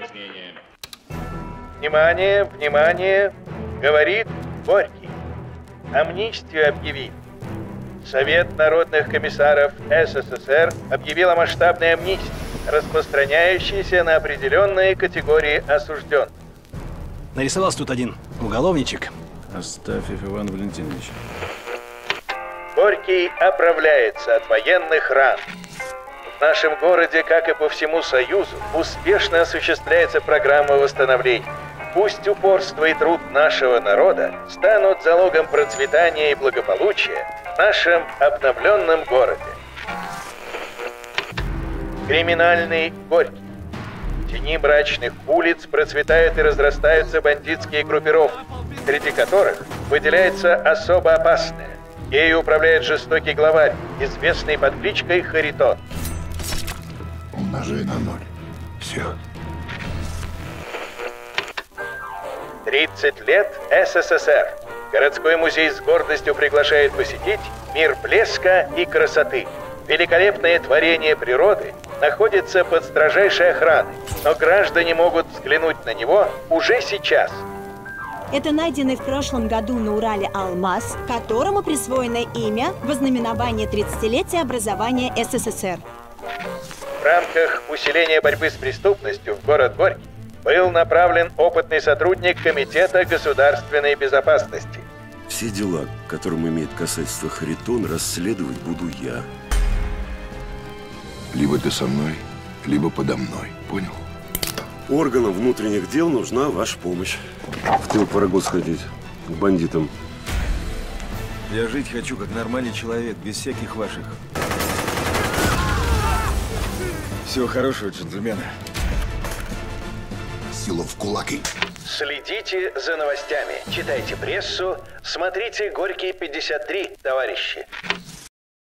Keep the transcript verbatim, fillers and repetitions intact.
Внимание, внимание, говорит Горький. Амнистию объявить. Совет народных комиссаров СССР объявил о масштабной амнистии, распространяющейся на определенные категории осужденных. Нарисовался тут один уголовничек. Астафьев Иван Валентинович. Горький оправляется от военных ран. В нашем городе, как и по всему Союзу, успешно осуществляется программа восстановления. Пусть упорство и труд нашего народа станут залогом процветания и благополучия в нашем обновленном городе. Криминальный Горький. В тени мрачных улиц процветают и разрастаются бандитские группировки, среди которых выделяется особо опасная. Ею управляет жестокий главарь, известный под кличкой Харитон. Умножай на ноль. Все. тридцать лет СССР. Городской музей с гордостью приглашает посетить мир блеска и красоты. Великолепное творение природы находится под строжайшей охраной, но граждане могут взглянуть на него уже сейчас. Это найденный в прошлом году на Урале алмаз, которому присвоено имя в ознаменование тридцатилетия образования СССР. В рамках усиления борьбы с преступностью в город Горький был направлен опытный сотрудник Комитета государственной безопасности. Все дела, к которым имеет касательство Харитон, расследовать буду я. Либо ты со мной, либо подо мной. Понял? Органам внутренних дел нужна ваша помощь. В тыл пора год сходить к бандитам. Я жить хочу как нормальный человек, без всяких ваших. Всего хорошего, джентльмены. Сила в кулаки. Следите за новостями, читайте прессу, смотрите Горький пятьдесят три, товарищи.